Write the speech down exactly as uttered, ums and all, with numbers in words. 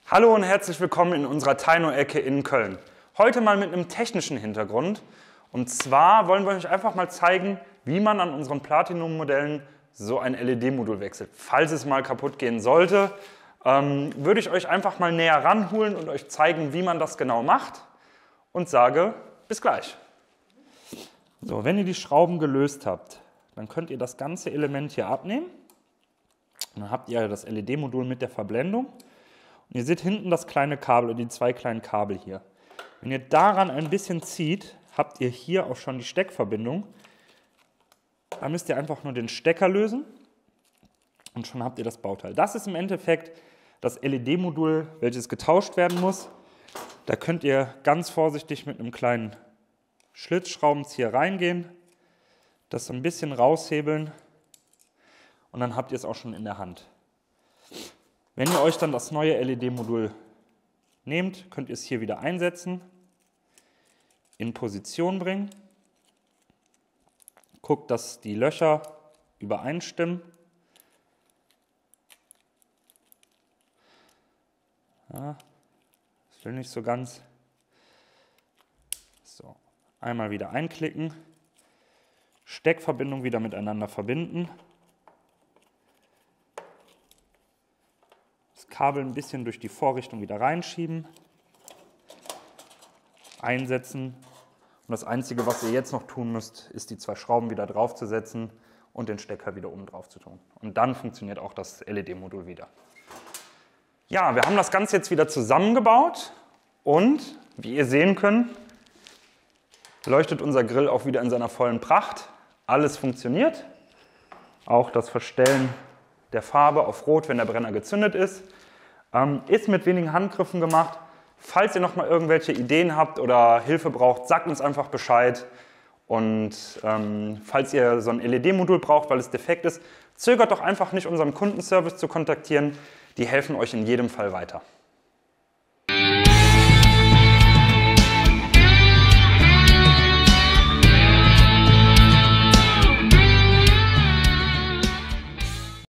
Hallo und herzlich willkommen in unserer Taino-Ecke in Köln. Heute mal mit einem technischen Hintergrund. Und zwar wollen wir euch einfach mal zeigen, wie man an unseren Platinum-Modellen so ein L E D-Modul wechselt. Falls es mal kaputt gehen sollte, ähm, würde ich euch einfach mal näher ranholen und euch zeigen, wie man das genau macht. Und sage, bis gleich. So, wenn ihr die Schrauben gelöst habt, dann könnt ihr das ganze Element hier abnehmen. Und dann habt ihr das L E D-Modul mit der Verblendung. Und ihr seht hinten das kleine Kabel, die zwei kleinen Kabel hier. Wenn ihr daran ein bisschen zieht, habt ihr hier auch schon die Steckverbindung. Da müsst ihr einfach nur den Stecker lösen und schon habt ihr das Bauteil. Das ist im Endeffekt das L E D-Modul, welches getauscht werden muss. Da könnt ihr ganz vorsichtig mit einem kleinen Schlitzschraubenzieher reingehen, das so ein bisschen raushebeln und dann habt ihr es auch schon in der Hand. Wenn ihr euch dann das neue L E D-Modul nehmt, könnt ihr es hier wieder einsetzen, in Position bringen, guckt, dass die Löcher übereinstimmen. Ja, das will nicht so ganz. So, einmal wieder einklicken, Steckverbindung wieder miteinander verbinden. Kabel ein bisschen durch die Vorrichtung wieder reinschieben, einsetzen und das Einzige, was ihr jetzt noch tun müsst, ist die zwei Schrauben wieder draufzusetzen und den Stecker wieder oben drauf zu tun. Und dann funktioniert auch das L E D-Modul wieder. Ja, wir haben das Ganze jetzt wieder zusammengebaut und wie ihr sehen könnt, leuchtet unser Grill auch wieder in seiner vollen Pracht. Alles funktioniert, auch das Verstellen der Farbe auf Rot, wenn der Brenner gezündet ist. Ähm, ist mit wenigen Handgriffen gemacht. Falls ihr noch mal irgendwelche Ideen habt oder Hilfe braucht, sagt uns einfach Bescheid. Und ähm, falls ihr so ein L E D-Modul braucht, weil es defekt ist, zögert doch einfach nicht, unseren Kundenservice zu kontaktieren. Die helfen euch in jedem Fall weiter.